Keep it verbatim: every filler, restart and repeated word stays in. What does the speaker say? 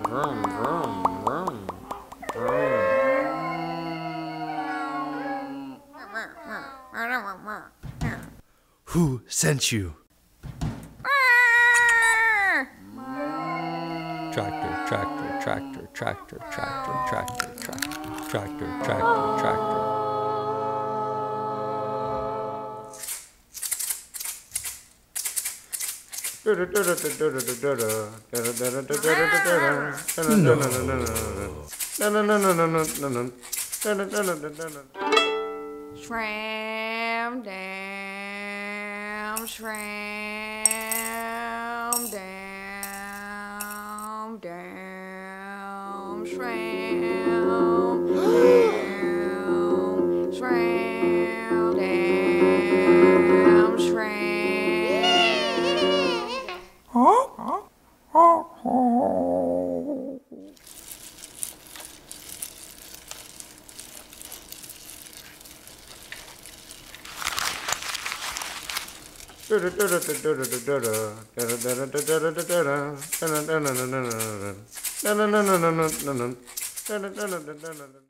vroom, vroom, vroom, vroom. Who sent you? Tractor, tractor, tractor, tractor, tractor, tractor, tractor, tractor, tractor, tractor. Shram down, shram down, down, shram down, shram down, shram. Huh? Huh? Huh?